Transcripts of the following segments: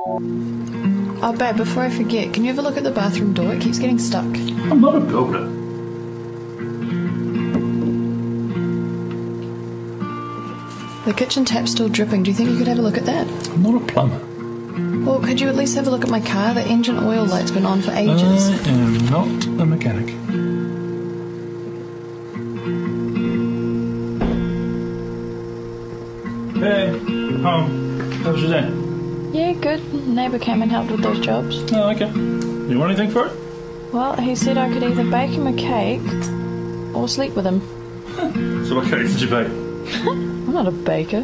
Oh, babe, before I forget, can you have a look at the bathroom door? It keeps getting stuck. I'm not a builder. The kitchen tap's still dripping. Do you think you could have a look at that? I'm not a plumber. Well, could you at least have a look at my car? The engine oil light's been on for ages. I am not a mechanic. Hey, home. How was your day? Yeah, good. Neighbour came and helped with those jobs. Oh, okay. You want anything for it? Well, he said I could either bake him a cake or sleep with him. So what cake did you bake? I'm not a baker.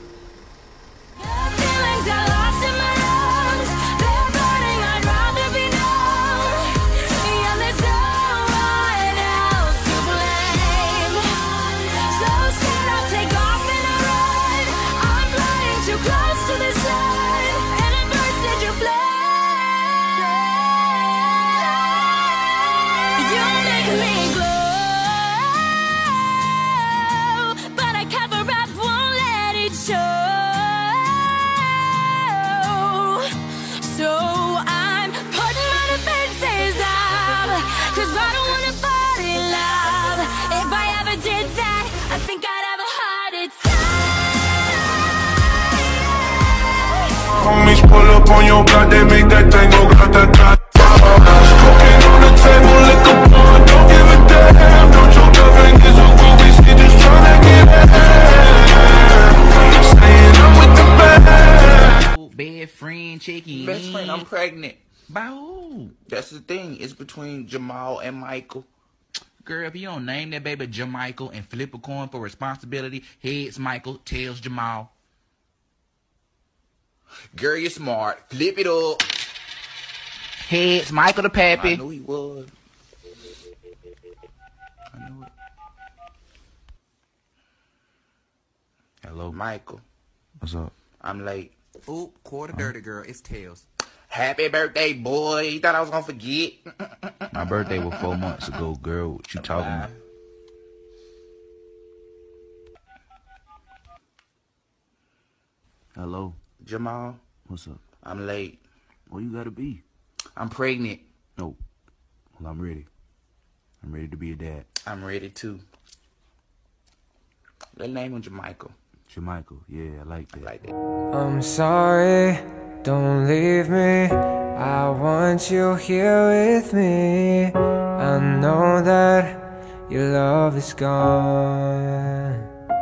Homies pull up on your block, they make that thing go grata-ta. Smoking on the table, liquor blunt, don't give a damn. Don't choke the fingers of what we see, just tryna get in. Saying I'm with the band. Best friend, chicken. Best friend, I'm pregnant. By who? That's the thing. It's between Jamal and Michael. Girl, if you don't name that baby Jamichael and flip a coin for responsibility, heads Michael, tails Jamal. Girl, you're smart. Flip it up. Heads Michael the pappy. I knew he was. I knew it. Hello, Michael. what's up? I'm late. Oop, quarter dirty girl, it's tails. Happy birthday, boy. You thought I was gonna forget? My birthday was 4 months ago, girl. What you talking about? Hello, Jamal, what's up? I'm late. Where you gotta be? I'm pregnant. No, well, I'm ready. I'm ready to be a dad. I'm ready too. Let's name him Jamichael. Jamichael, yeah, I like that. Like that. I'm sorry, don't leave me. I want you here with me. I know that your love is gone.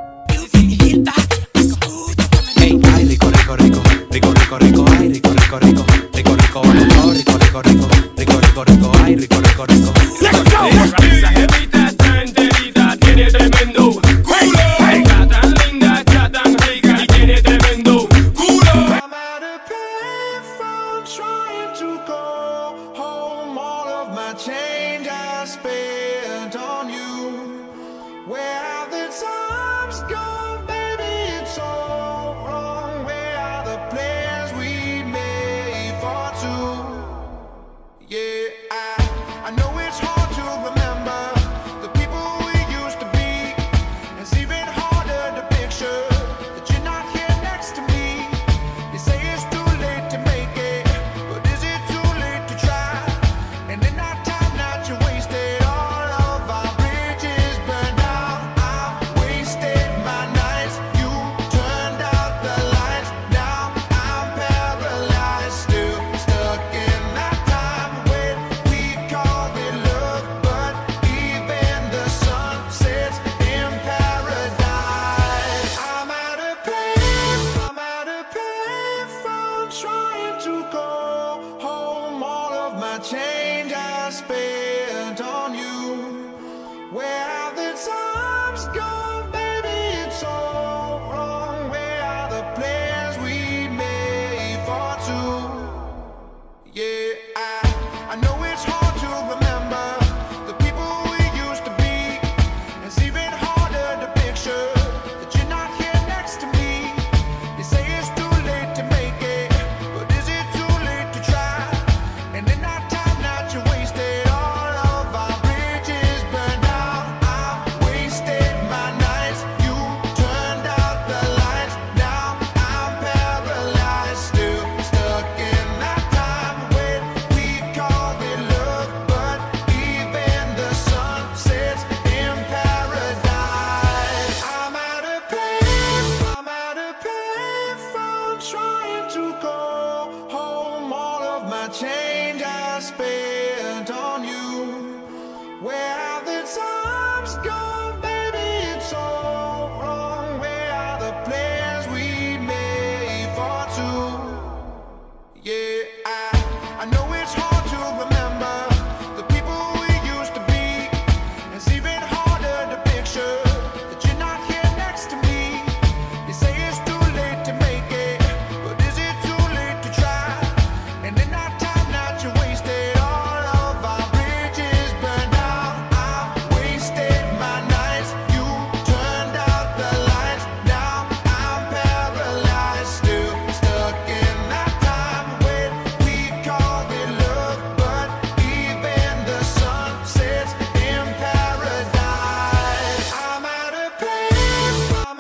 Hey, ay, rico, rico, rico, rico, rico, rico, ay, rico, rico, rico, rico, rico, rico, rico, rico, rico, rico, rico, rico, ay, rico, rico, rico. Let's go. Esa jevita está enterita, tiene tremendo culo. Está tan linda, está tan rica y tiene tremendo culo. I'm out of payphone trying to go home. All of my change I spent on you. Where have the times gone, baby? It's so wrong. Where are the plans we made for two? Yeah, I know it's hard to remember the people we used to be. It's even harder to picture that you're not here next to me. You say it's too late to make it, but is it too late to try? And in that time that you wasted, all of our bridges burned out. I wasted my nights, you turned out the lights. Now I'm paralyzed, still stuck in that time when we called it love. But even the sun sets in paradise. I'm out of payphone trying to go home. All of my change I spent on you. Where have the times gone, baby? It's so wrong. Where are the plans we made for two? Yeah, I know it's hard to remember the people we used to be. It's even harder to picture that you're not here next to me. You say it's too late to make it, but is it too late to try? And in that time that you wasted, all of our bridges burned out. I change I spent on you. Where have the times gone, baby? It's so wrong. Where are the plans we made for two? Yeah, I know it's hard to remember the people we used to be. It's even harder to picture that you're not here next to me. You say it's too late to make it, but is it too late to try? And in that time that you wasted, all of our bridges burned out. I wasted my nights, you turned out the lights. Now I'm paralyzed, still stuck in that time when we called it love. But even the sun sets in paradise. I'm out of pain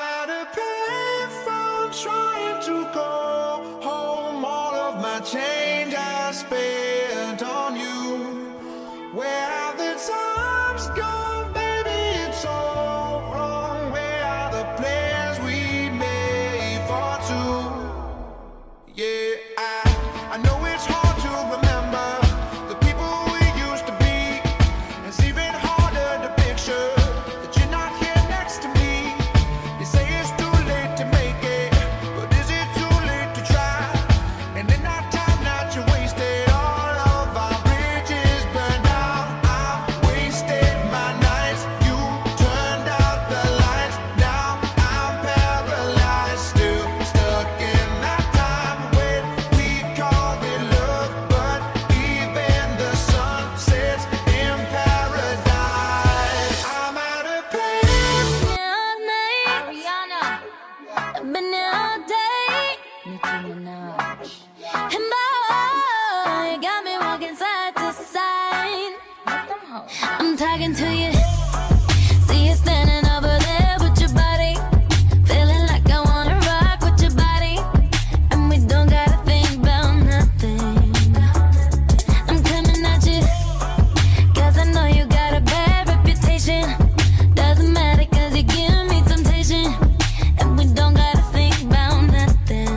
from trying to go home. All of my change I spent on you. Where have the times gone, baby? It's so wrong. Where are the plans we made for two? Yeah, I know it's hard to remember the people we used to be. It's even harder to picture that you're not here next to me. You say it's too late to make it, but is it too late to try? And in that time that you wasted, all of our bridges burned out. I wasted my nights, you turned out the lights. Now I'm paralyzed, still stuck in that time when we called it love. But even the sun sets in paradise. I'm out of pain. Ariana, I've been here all day. Nicki Minaj. And boy, you got me walking side to side. I'm talking to you. See you standing over there with your body. Feeling like I wanna rock with your body. And we don't gotta think about nothing. I'm coming at you, 'cause I know you got a bad reputation. Doesn't matter 'cause you give me temptation. And we don't gotta think about nothing.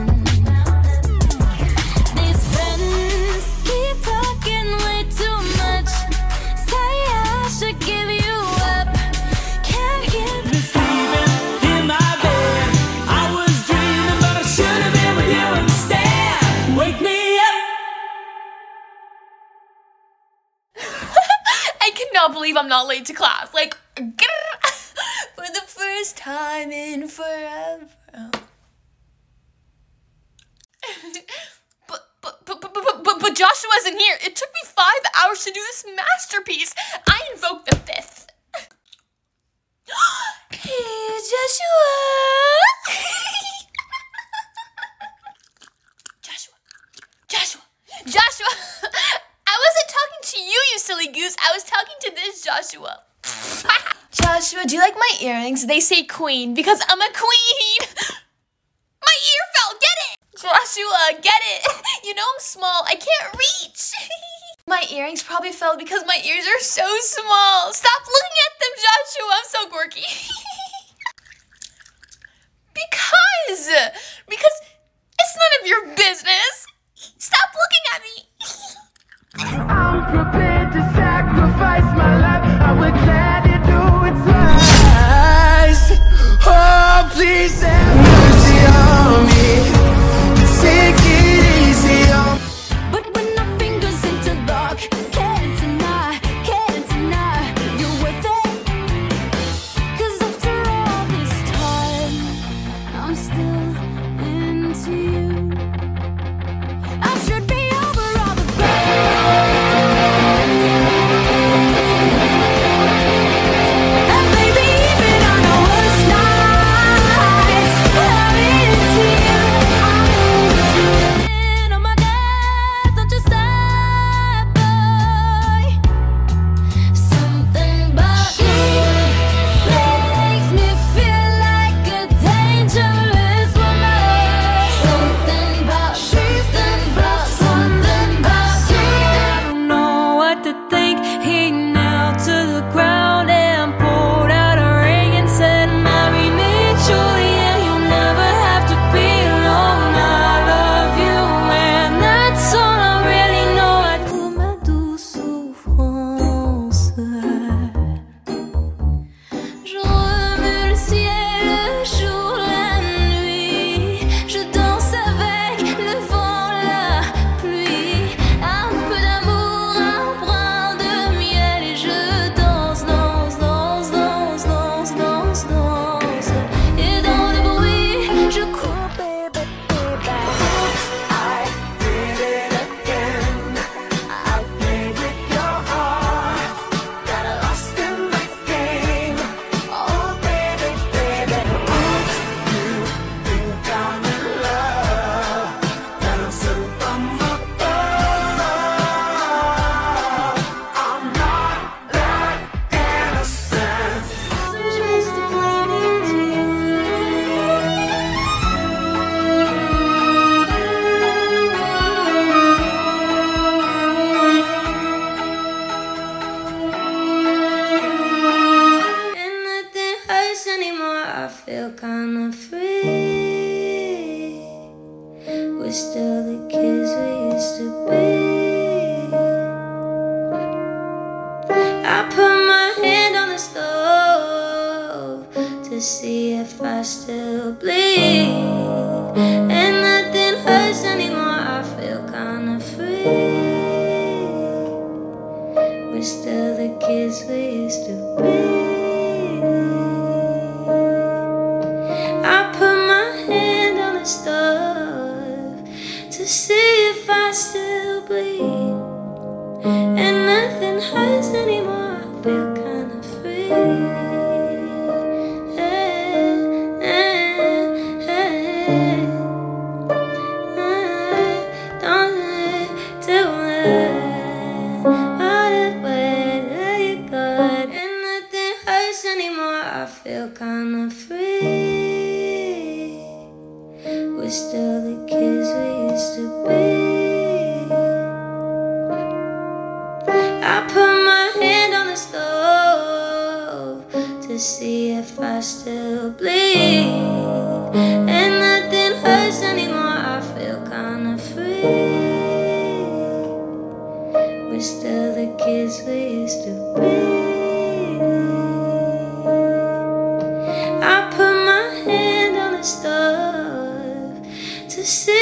These friends keep talking way too much. Say I should give you up. Can't get Sleeping in my bed, I was dreaming, but I should have been with you instead. Wake me up. I cannot believe I'm not late to class. Like, for the first time in forever. But Joshua isn't here. It took me 5 hours to do this masterpiece. I invoked the 5th. Hey, Joshua. Joshua. I wasn't talking to you, you silly goose. I was talking to this Joshua. Joshua, do you like my earrings? They say queen because I'm a queen. My ear fell, get it? Joshua, get it? You know I'm small, I can't reach. My earrings probably fell because my ears are so small. Stop looking at them, Joshua, I'm so quirky. Because it's none of your business. Stop looking at me. I'm prepared to sacrifice my life. I would gladly do it twice. Oh, please have mercy on me. Take it easy on me. But when our fingers interlock, can't deny you're worth it. 'Cause after all this time, I'm still into you. We're still the kids we used to be. I put my hand on the stove to see if I still bleed, and nothing hurts anymore. I feel kinda free. I feel kinda free. We're still the kids we used to be. I put my hand on the stove to see if I still bleed, and nothing hurts anymore. I feel kinda free. We're still the kids we used to be. Stove to see